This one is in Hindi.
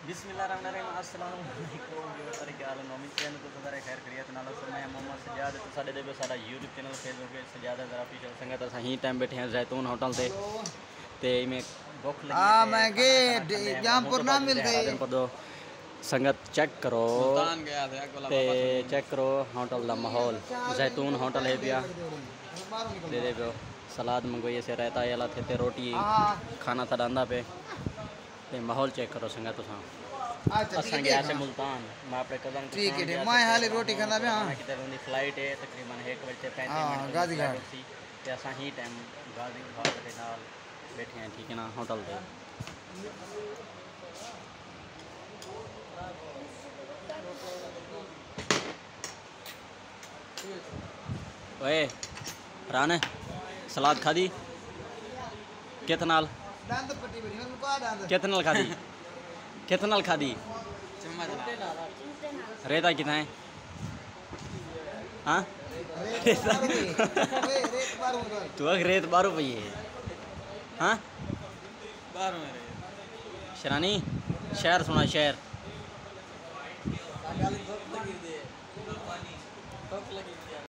बिस्मिल्लाहिर्रहमानिर्रहीम अस्सलाम वालेकुम व्यूअर्स क्या हाल है उम्मीद चैनल को सारे खैर खैरियत नाल सो मैं मोहम्मद सजाद तो साडे दे साडा YouTube चैनल फेसबुक पे सजाद है ऑफिशियल संगत असा ही टाइम बैठे हैं जैतून होटल ते में भूख लगी हां मैं के जामपुर ना मिलते संगत चेक करो सुल्तान गया था ते चेक करो होटल दा माहौल जैतून होटल है पिया दे पियो सलाद मंगवाइए से रहता है थे ते रोटी खाना था डांदा पे ते माहौल चेक करो संगत तुसा अच्छा गया से मुल्तान मैं अपने कदम ठीक है मैं हाले रोटी खाना पे हां किधर उनकी फ्लाइट है तकरीबन 1 बजे 35 मिनट गाजीघाट ते असा ही टाइम गाजीघाट के नाल बैठे हैं ठीक है ना होटल पे ओए राने सलाद खादी कितनाल दांत पट्टी बनी उनको आ दांत कितनाल खादी रेता कितना है हाँ तू रेत 12 रुपये है हाँ 12 में शरानी शहर सुना शहर